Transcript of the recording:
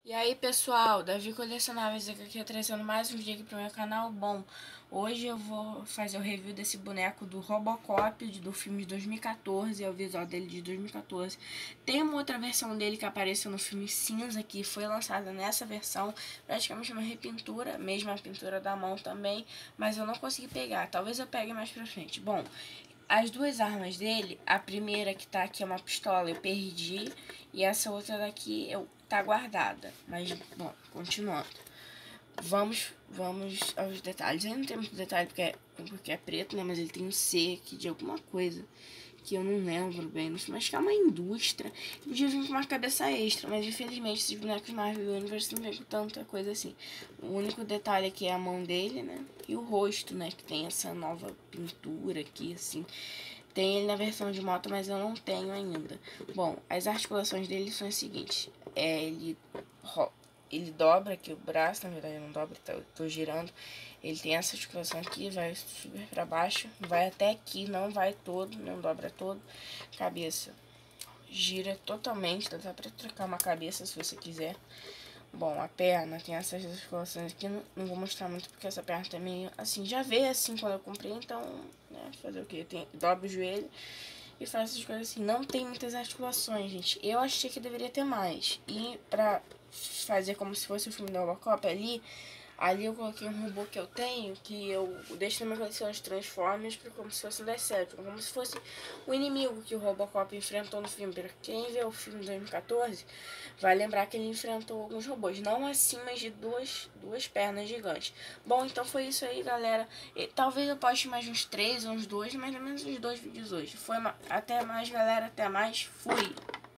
E aí pessoal, Davi Colecionáveis aqui trazendo mais um vídeo aqui pro meu canal. Bom, hoje eu vou fazer o review desse boneco do Robocop do filme de 2014, é o visual dele de 2014. Tem uma outra versão dele que apareceu no filme cinza, que foi lançada nessa versão, praticamente uma repintura, mesmo a pintura da mão também, mas eu não consegui pegar, talvez eu pegue mais pra frente. Bom, as duas armas dele, a primeira que tá aqui é uma pistola, eu perdi, e essa outra daqui tá guardada. Mas, bom, continuando. Vamos aos detalhes. Aí não tem muito detalhe porque é preto, né? Mas ele tem um C aqui de alguma coisa que eu não lembro bem. Não sei, mas que é uma indústria. Podia vir com uma cabeça extra, mas infelizmente esses bonecos Marvel Universe não vem com tanta coisa assim. O único detalhe aqui é a mão dele, né? E o rosto, né? Que tem essa nova pintura aqui, assim. Tem ele na versão de moto, mas eu não tenho ainda. Bom, as articulações dele são as seguintes. Ele dobra aqui o braço, na verdade não dobra, eu tô girando. Ele tem essa articulação aqui, vai subir pra baixo, vai até aqui, não vai todo, não dobra todo. Cabeça gira totalmente, dá pra trocar uma cabeça se você quiser. Bom, a perna tem essas articulações aqui, não vou mostrar muito porque essa perna também, assim, já veio assim quando eu comprei, então, né, fazer o que? Dobra o joelho e faz essas coisas assim. Não tem muitas articulações, gente. Eu achei que deveria ter mais. E pra fazer como se fosse o filme da Robocop ali eu coloquei um robô que eu tenho, que eu deixo na minha coleção de Transformers, como se fosse um Decepticon, como se fosse o inimigo que o Robocop enfrentou no filme. Pra quem vê o filme de 2014, vai lembrar que ele enfrentou alguns robôs, não assim, mas de duas pernas gigantes. Bom, então foi isso aí, galera. Talvez eu poste mais uns 3 ou uns 2, mais ou menos uns 2 vídeos hoje. Até mais, galera. Até mais. Fui!